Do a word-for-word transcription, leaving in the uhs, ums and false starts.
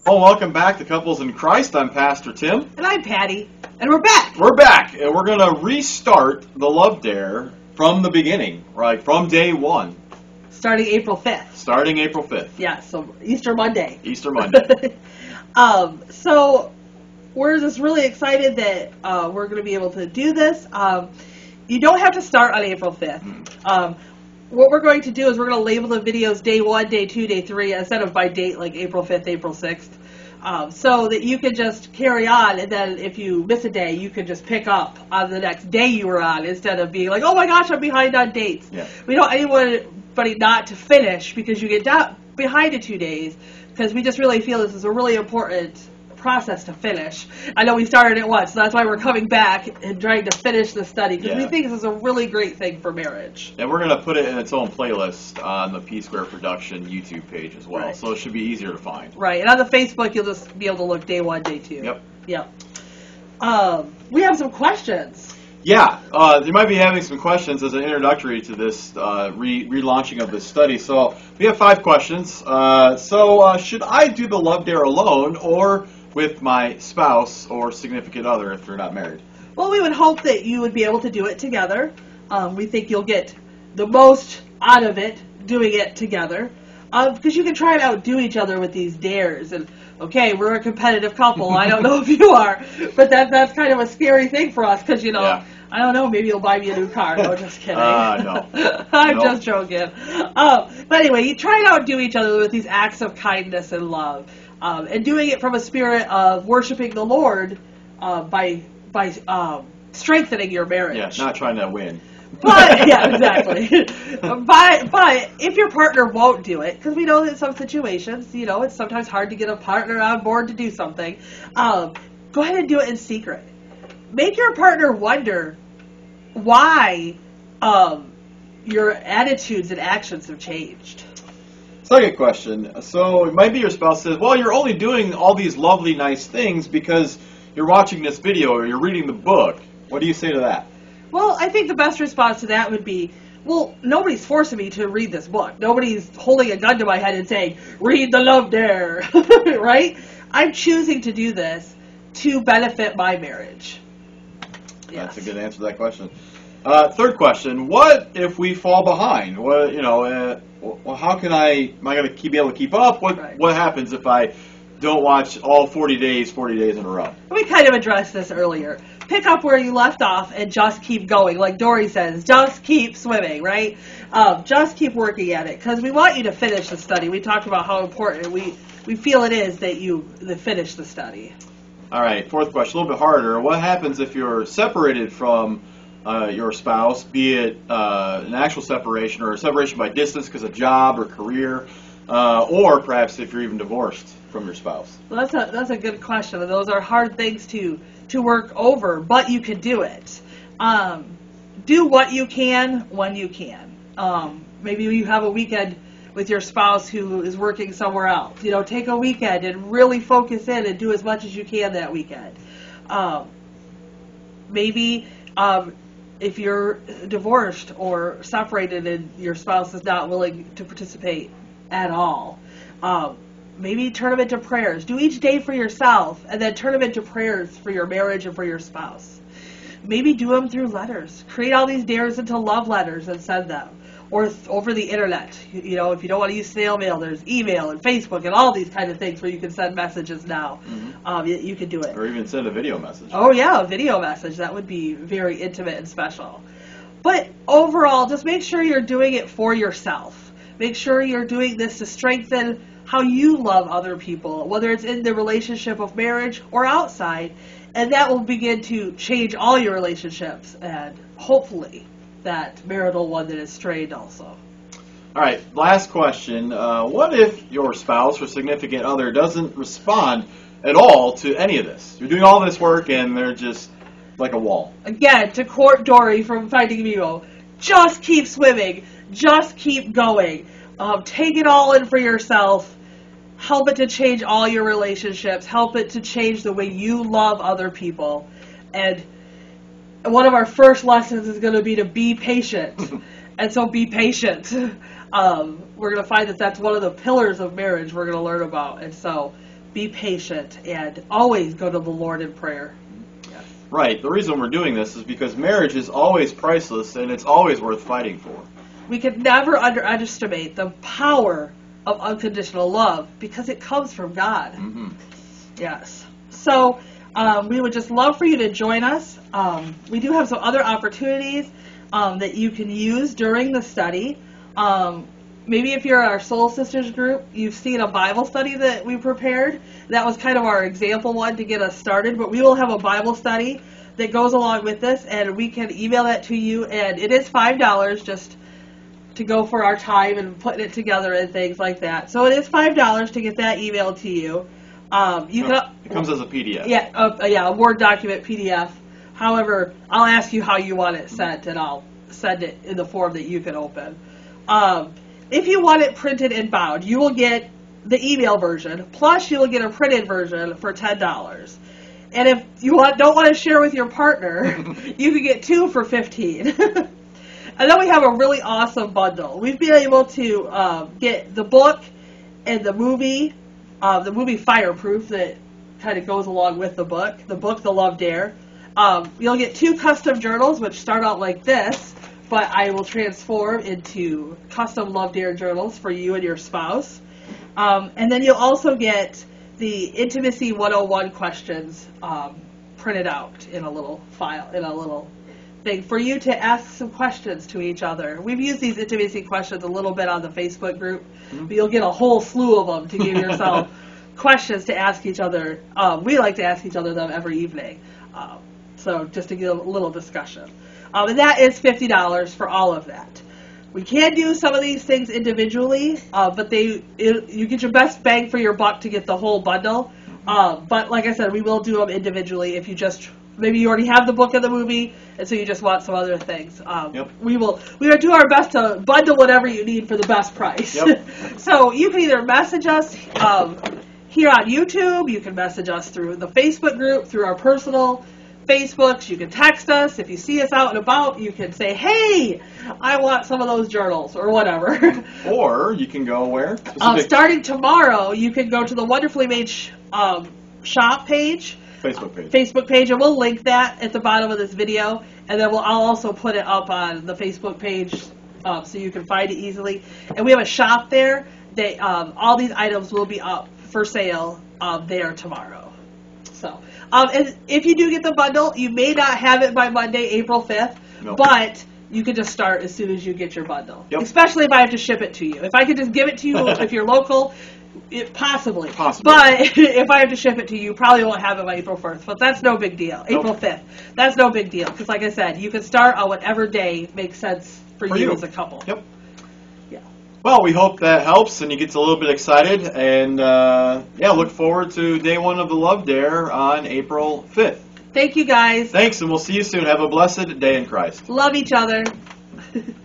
Well, welcome back to Couples in Christ. I'm Pastor Tim. And I'm Patty. And we're back. We're back, and we're going to restart the Love Dare from the beginning, right, from day one. Starting April fifth. Starting April fifth. Yeah, so Easter Monday. Easter Monday. um, so we're just really excited that uh, we're going to be able to do this. Um, you don't have to start on April fifth. Mm. Um, what we're going to do is we're going to label the videos day one, day two, day three, instead of by date like April fifth, April sixth. Um, so that you can just carry on, and then if you miss a day, you can just pick up on the next day you were on, instead of being like, oh my gosh, I'm behind on dates. Yeah. We don't want anybody not to finish because you get down, behind in two days, because we just really feel this is a really important process to finish. I know we started it once, so that's why we're coming back and trying to finish the study, because yeah. we think this is a really great thing for marriage. And we're going to put it in its own playlist on the P Square Production YouTube page as well, right. So it should be easier to find. Right, and on the Facebook, you'll just be able to look day one, day two. Yep. Yep. Um, we have some questions. Yeah, uh, you might be having some questions as an introductory to this uh, re- relaunching of this study. So we have five questions. Uh, so uh, should I do the Love Dare alone or with my spouse or significant other if you're not married? Well, we would hope that you would be able to do it together. Um, we think you'll get the most out of it doing it together. Um, because you can try and outdo each other with these dares. And, okay, we're a competitive couple. I don't know if you are. But that, that's kind of a scary thing for us because, you know, yeah. I don't know, maybe you'll buy me a new car. No, just kidding. Uh, no. I'm nope. just joking. Um, but anyway, you try and outdo each other with these acts of kindness and love. Um, and doing it from a spirit of worshiping the Lord uh, by by um, strengthening your marriage. Yeah, not trying to win. But yeah, exactly. but but if your partner won't do it, because we know that in some situations, you know, it's sometimes hard to get a partner on board to do something. Um, go ahead and do it in secret. Make your partner wonder why um, your attitudes and actions have changed. Second question. So it might be your spouse says, well, you're only doing all these lovely, nice things because you're watching this video or you're reading the book. What do you say to that? Well, I think the best response to that would be, well, nobody's forcing me to read this book. Nobody's holding a gun to my head and saying, read the Love Dare, right? I'm choosing to do this to benefit my marriage. Yes. That's a good answer to that question. Uh, third question, what if we fall behind? What, you know, uh, well, how can I, am I going to keep, be able to keep up? What right. What happens if I don't watch all forty days, forty days in a row? We kind of addressed this earlier. Pick up where you left off and just keep going. Like Dory says, just keep swimming, right? Um, just keep working at it, because we want you to finish the study. We talked about how important we, we feel it is that you that finish the study. All right, fourth question, a little bit harder. What happens if you're separated from uh, your spouse, be it uh, an actual separation or a separation by distance because of job or career, uh, or perhaps if you're even divorced from your spouse? Well, that's a that's a good question, and those are hard things to to work over, but you can do it. Um, do what you can when you can. Um, maybe you have a weekend with your spouse who is working somewhere else. You know, take a weekend and really focus in and do as much as you can that weekend. Um, maybe um, if you're divorced or separated and your spouse is not willing to participate at all, um, maybe turn them into prayers. Do each day for yourself, and then turn them into prayers for your marriage and for your spouse. Maybe do them through letters. Create all these dares into love letters and send them. Or th- over the internet. You, you know, if you don't want to use snail mail, there's email and Facebook and all these kind of things where you can send messages now. Mm-hmm. Um, you, you can do it. Or even send a video message. Oh, yeah, a video message. That would be very intimate and special. But overall, just make sure you're doing it for yourself. Make sure you're doing this to strengthen how you love other people, whether it's in the relationship of marriage or outside, and that will begin to change all your relationships and hopefully that marital one that is strained also. All right, last question. Uh, what if your spouse or significant other doesn't respond at all to any of this? You're doing all this work and they're just like a wall. Again, to quote Dory from Finding Nemo, just keep swimming, just keep going. Um, take it all in for yourself. Help it to change all your relationships. Help it to change the way you love other people. And one of our first lessons is going to be to be patient. And so be patient. Um, we're going to find that that's one of the pillars of marriage we're going to learn about. And so be patient, and always go to the Lord in prayer. Yes. Right. The reason we're doing this is because marriage is always priceless and it's always worth fighting for. We can never underestimate the power of unconditional love because it comes from God. Mm-hmm. Yes. So um, we would just love for you to join us. Um, we do have some other opportunities um, that you can use during the study. Um, maybe if you're our Soul Sisters group, you've seen a Bible study that we prepared. That was kind of our example one to get us started. But we will have a Bible study that goes along with this, and we can email that to you. And it is five dollars just to go for our time and putting it together and things like that. So it is five dollars to get that emailed to you. Um, you No, can, it comes as a P D F. Yeah, uh, yeah, a Word document P D F. However, I'll ask you how you want it sent, and I'll send it in the form that you can open. Um, if you want it printed and bound, you will get the email version, plus you will get a printed version for ten dollars. And if you want, don't want to share with your partner, you can get two for fifteen dollars. And then we have a really awesome bundle. We've been able to um, get the book and the movie, uh, the movie Fireproof that kind of goes along with the book, the book The Love Dare. Um, you'll get two custom journals, which start out like this, but I will transform into custom Love Dare journals for you and your spouse. Um, and then you'll also get the Intimacy one oh one questions um, printed out in a little file, in a little thing for you to ask some questions to each other. We've used these intimacy questions a little bit on the Facebook group, mm-hmm. but you'll get a whole slew of them to give yourself questions to ask each other. Um, we like to ask each other them every evening. Um, so just to get a little discussion. Um, and that is fifty dollars for all of that. We can do some of these things individually, uh, but they it, you get your best bang for your buck to get the whole bundle. Uh, but like I said, we will do them individually if you just, maybe you already have the book and the movie, and so you just want some other things. Um, yep. We will we will do our best to bundle whatever you need for the best price. Yep. So you can either message us um, here on YouTube, you can message us through the Facebook group, through our personal Facebooks, you can text us. If you see us out and about, you can say, hey, I want some of those journals, or whatever. Or you can go where? Um, starting tomorrow, you can go to the Wonderfully Made sh- um, shop page. Facebook page. Facebook page, and we'll link that at the bottom of this video, and then we'll, I'll also put it up on the Facebook page um, so you can find it easily. And we have a shop there. They, um, all these items will be up for sale um, there tomorrow. So, um, and if you do get the bundle, you may not have it by Monday, April fifth, nope. But you can just start as soon as you get your bundle. Yep. Especially if I have to ship it to you. If I could just give it to you if you're local, it, possibly. Possibly. But if I have to ship it to you, you probably won't have it by April first. But that's no big deal. Nope. April fifth. That's no big deal. Because like I said, you can start on whatever day makes sense for, for you, you as a couple. Yep. Yeah. Well, we hope that helps and you get a little bit excited. And, uh, yeah, look forward to day one of the Love Dare on April fifth. Thank you, guys. Thanks, and we'll see you soon. Have a blessed day in Christ. Love each other.